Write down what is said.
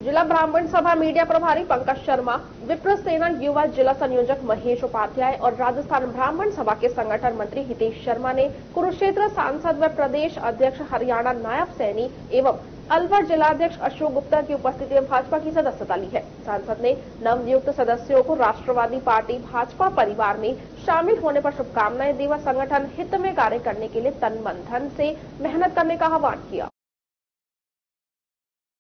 जिला ब्राह्मण सभा मीडिया प्रभारी पंकज शर्मा, विप्र सेना युवा जिला संयोजक महेश उपाध्याय और राजस्थान ब्राह्मण सभा के संगठन मंत्री हितेश शर्मा ने कुरुक्षेत्र सांसद व प्रदेश अध्यक्ष हरियाणा नायब सैनी एवं अलवर जिलाध्यक्ष अशोक गुप्ता की उपस्थिति में भाजपा की सदस्यता ली है। सांसद ने नवनियुक्त सदस्यों को राष्ट्रवादी पार्टी भाजपा परिवार में शामिल होने पर शुभकामनाएं दी व संगठन हित में कार्य करने के लिए तन मन धन से मेहनत करने का आह्वान किया।